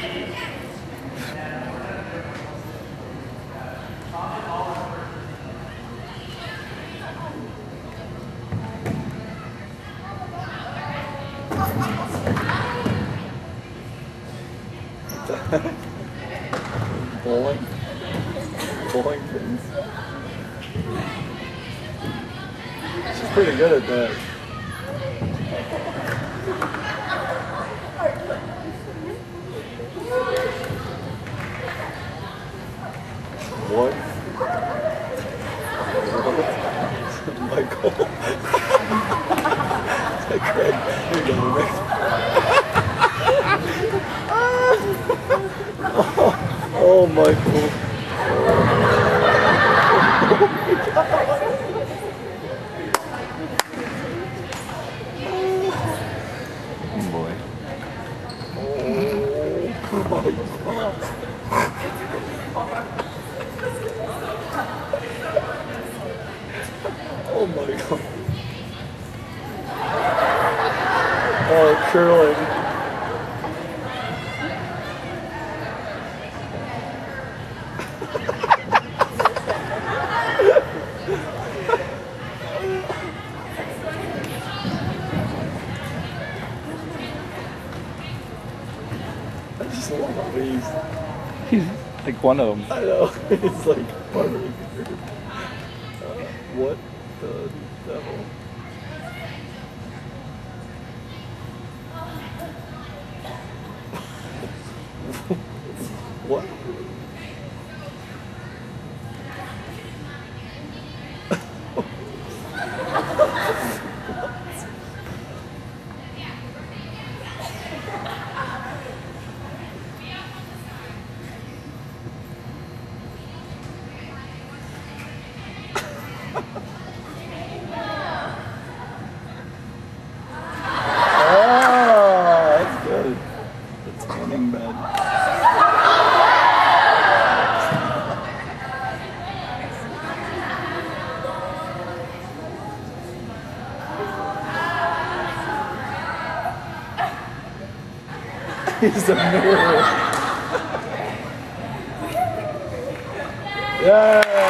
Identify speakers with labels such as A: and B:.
A: Bowling? Bowling things? She's pretty good at that. What? Michael. Craig. Here you go, Rick. Oh, Michael. Oh boy. Oh my God. Oh my God. Oh, curling. I just love how
B: he's like one of them.
A: I know. It's like funny. What the devil? What? That's good. That's winning bad. He's a mirror. Yeah.